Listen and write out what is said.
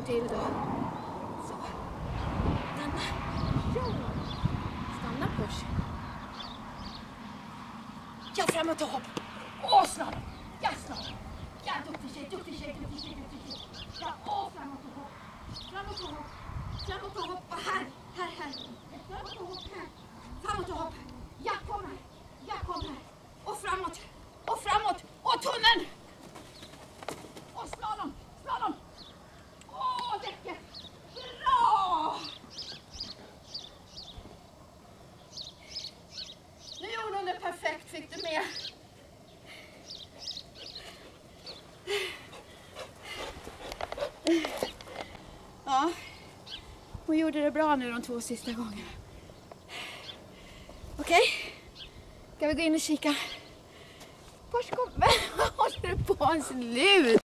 still då. Så. Stanna. Ja. Stanna push. Ja, framåt och hopp. Åh, slalom. Ja, slalom. Ja, duktig tjej, duktig tjej, duktig tjej, duktig tjej. Ja, åh, framåt och hopp. Framåt och hopp. Framåt och hopp. Och här. Framåt och hopp här. Framåt och hopp. Ja, kom här. Ja, kom här. Och framåt. Och framåt. Och tunneln. Och slalom. Slalom. Åh, däcket. Bra. Nu gjorde hon det perfekt. Fick du med? Ja. Hon gjorde det bra nu de 2 sista gångerna. Okej. Ska vi gå in och kika? Var håller du på en slut?